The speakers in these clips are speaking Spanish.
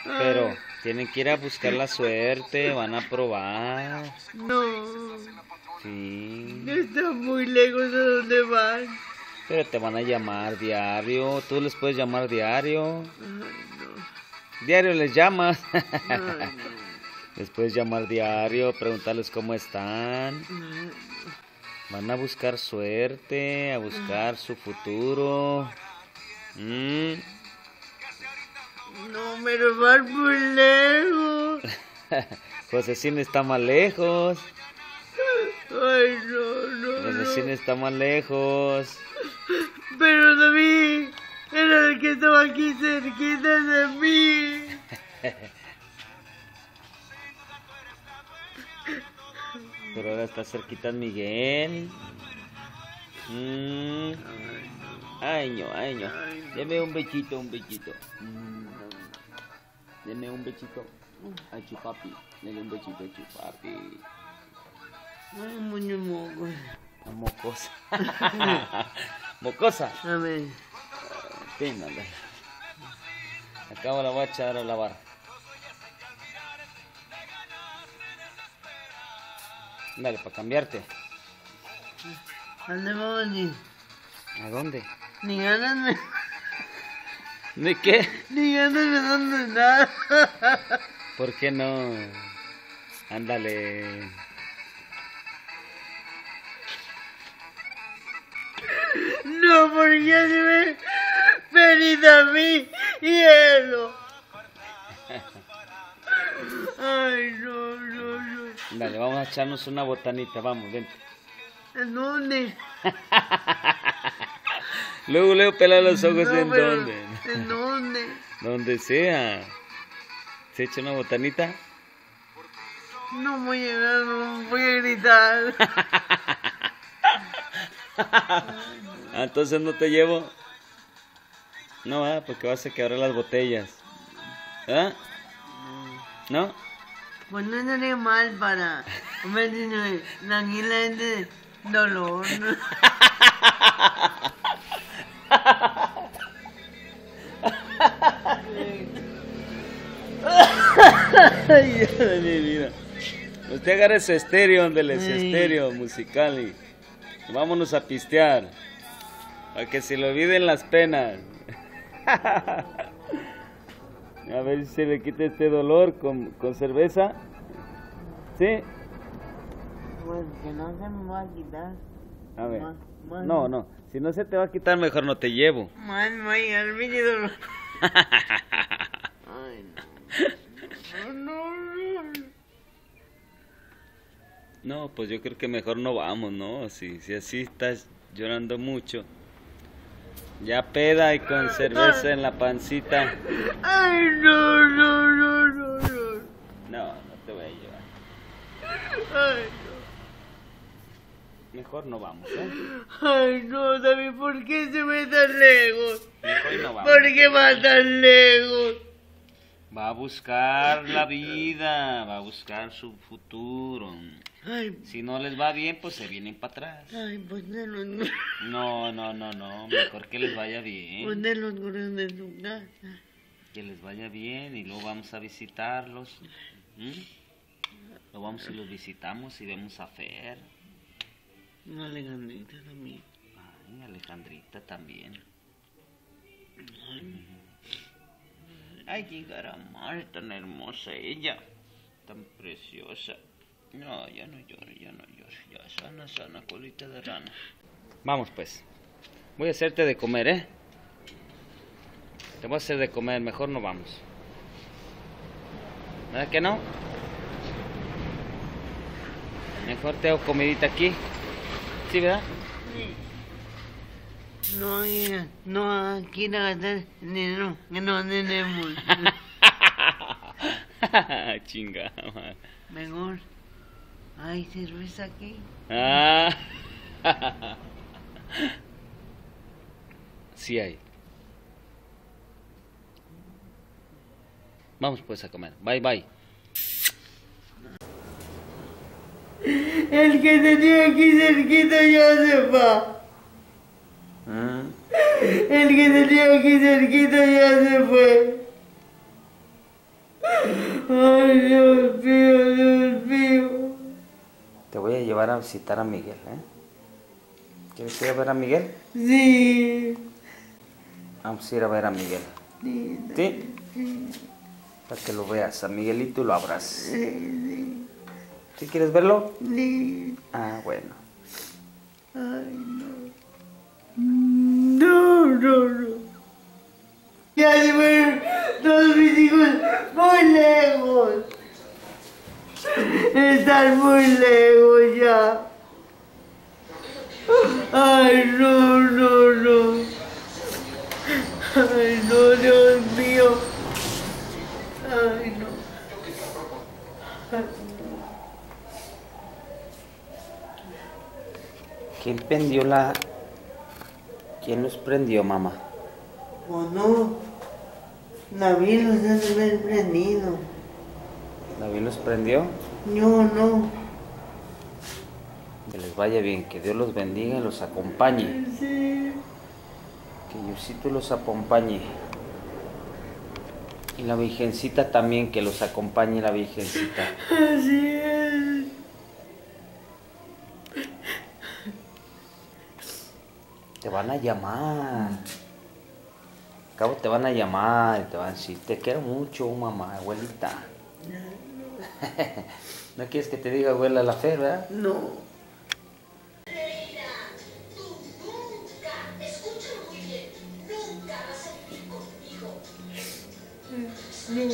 Pero tienen que ir a buscar la suerte, van a probar. No, Sí. está muy lejos de donde van. Pero te van a llamar diario, tú les puedes llamar diario. Diario les llamas. Les puedes llamar diario, preguntarles cómo están. Van a buscar suerte, a buscar su futuro. No, pero van muy lejos. Josecín está más lejos. Ay, no. Josecín está más lejos. Pero David era el que estaba aquí cerquita de mí. Pero ahora está cerquita Miguel. Ay, no. Deme un bechito. Deme un bechito a Chupapi. Deme un bechito a Chupapi. Ay, muño moco. A mocosa. Mocosa. A ver. Pínale. Acabo la voy a echar a lavar. Dale, para cambiarte. ¿A dónde vamos ni? ¿A dónde? Ni ganas ¿De qué? ni ganas me dan de nada. ¿Por qué no? Ándale. No, porque ya se me venido a mí hielo. Ay, no. Dale, vamos a echarnos una botanita, vamos, vente. ¿En dónde? Luego pela los ojos, No, ¿en pero, dónde? ¿en dónde? Donde sea. ¿Se echa una botanita? No voy a llegar, no voy a gritar. Entonces no te llevo. No, porque vas a quebrar las botellas. ¿Ah? ¿No? Pues no estaría mal para convertirme tranquilamente de dolor. ¿No? Ay, mi vida. Usted agarre su estéreo, ándele, su estéreo musical y vámonos a pistear. Para que se le olviden las penas. A ver si se le quita este dolor con cerveza. ¿Sí? Pues que no se me va a quitar. A ver. Más. No. Si no se te va a quitar, mejor no te llevo. Más me va a llegar el pinche dolor. Ay, no. No, pues yo creo que mejor no vamos, ¿no? Si así estás llorando mucho. Ya peda y con cerveza en la pancita. Ay, no. No te voy a llevar. Ay, Mejor no vamos, ¿eh? Ay, no, David, ¿por qué se ve tan lejos? Mejor no vamos. ¿Por qué va tan lejos? Va a buscar la vida, va a buscar su futuro. Ay, Si no les va bien, pues se vienen para atrás. pues de los No, mejor que les vaya bien. gorros de su casa. Que les vaya bien y luego vamos a visitarlos. Luego vamos y los visitamos y vemos a Fer. Una Alejandrita también. Ay, Alejandrita también. Ay, llegar a amar, tan hermosa ella, tan preciosa. No, ya no lloro. Ya sana, colita de rana. Vamos pues. Voy a hacerte de comer, ¿eh? Te voy a hacer de comer, mejor no vamos. ¿Verdad que no? Mejor te hago comidita aquí. ¿Sí, verdad? No quiero gastar dinero que no tenemos. Chinga. Mejor. Hay cerveza aquí. Sí hay. Vamos pues a comer. Bye. El que tenía aquí cerquita ya se va. El que tenía aquí cerquita ya se fue. Ay, Dios mío, Dios mío. Te voy a llevar a visitar a Miguel, ¿eh? ¿Quieres ir a ver a Miguel? Sí. Vamos a ir a ver a Miguel. Sí. ¿Sí? Para que lo veas, a Miguelito y lo abraces. Sí. ¿Sí quieres verlo? Sí. Ah, bueno. Ay, no. No, no, no. Ya se fueron todos mis hijos muy lejos. Están muy lejos ya. Ay, no, no, no. Ay, no, Dios mío. Ay, no. ¿Quién los prendió, mamá? ¿O no? David los ha de haber prendido. ¿David los prendió? Yo no. Que les vaya bien, que Dios los bendiga y los acompañe. Sí. Que Diosito los acompañe. Y la Virgencita también, que los acompañe la Virgencita. Así es. Te van a llamar. Al cabo te van a llamar y te van a decir, te quiero mucho, mamá, abuelita. ¿No quieres que te diga abuela la fe, verdad? No. No.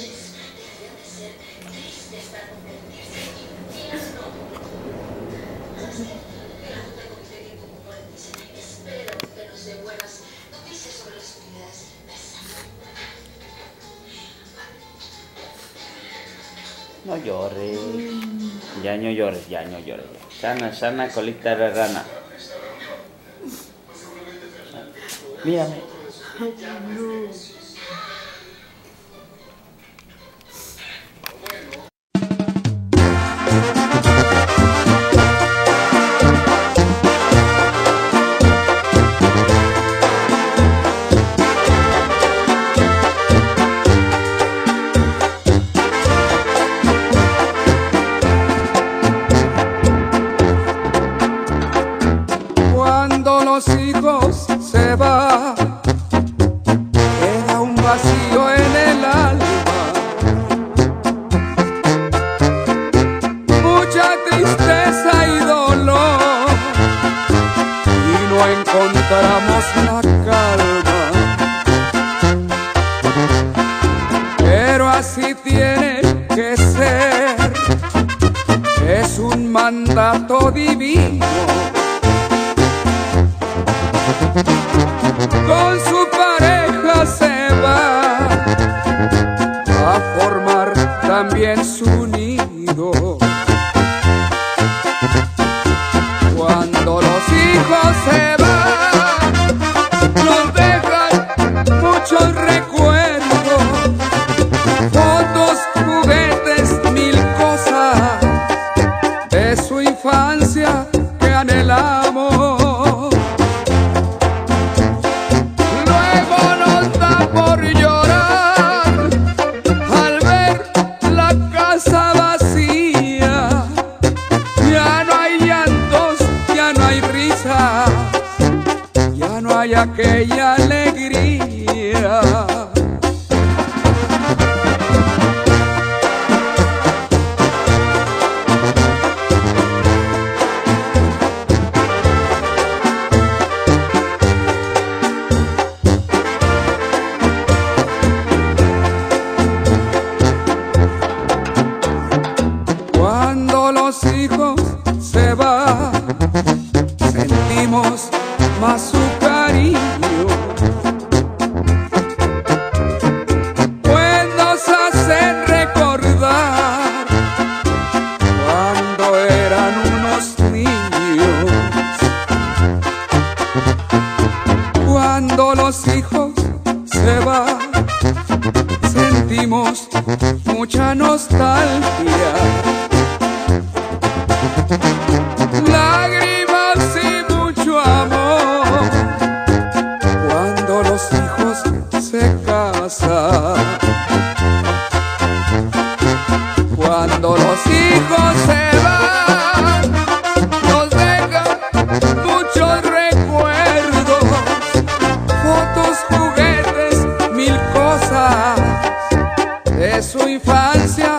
No llores. Ya no llores, ya no llores. Sana, sana, colita de rana. Mírame. Cuando los hijos se van, queda un vacío en el alma, mucha tristeza y dolor, y no encontramos la calma. Pero así tiene que ser, es un mandato divino. Con su pareja se va a formar también su nido. Cuando los hijos se van, nos dejan muchos recuerdos, fotos, juguetes, mil cosas de su infancia que anhelamos. Ya no hay aquella alegría. Cuando los hijos se van, sentimos más su cariño, pues nos hacen recordar cuando eran unos niños. Cuando los hijos se van, sentimos mucha nostalgia, lágrimas y mucho amor. Cuando los hijos se casan, Cuando los hijos se van, nos dejan muchos recuerdos, fotos, juguetes, mil cosas de su infancia.